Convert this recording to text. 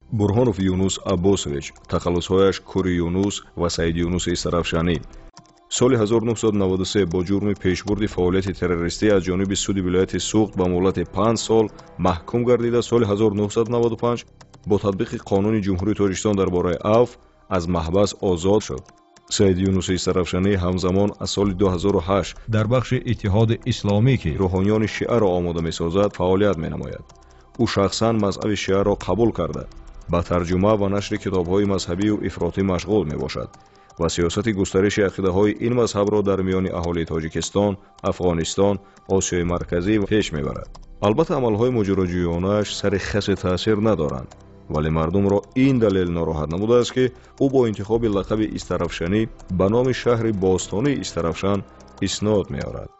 бурҳонов юнус аббосович, тахаллусҳояш кури юнус ва саид юнуси истарафшанӣ. соли 1993 бо ҷурми пешбурди фаъолияти террористӣ аз ҷониби суди вилояти суғд ба муҳлати 5 сол маҳкум гардида, соли 1995 бо татбиқи қонуни ҷумҳурии тоҷикистон дар бораи афв аз маҳбас озод шуд. саид юнуси истарафшанӣ ҳамзамон аз соли 2008 дар бахши иттиҳоди исломӣ ки рӯҳониёни шиаро омода месозад фаъолият менамояд. ӯ шахсан мазҳаби шиаро қабул карда ба тарҷума ва нашри китобҳои мазҳабию ифротӣ машғул мебошад ва сиёсати густариши ақидаҳои ин мазҳабро дар миёни аҳолии тоҷикистон, афғонистон, осиёи марказӣ пеш мебарад. албатта амалҳои муҷироҷӯёнааш сари хасе таъсир надоранд, вале мардумро ин далел нороҳат намудааст ки ӯ бо интихоби лақаби истарафшанӣ ба номи шаҳри бостонии Истарафшан иснод меорад.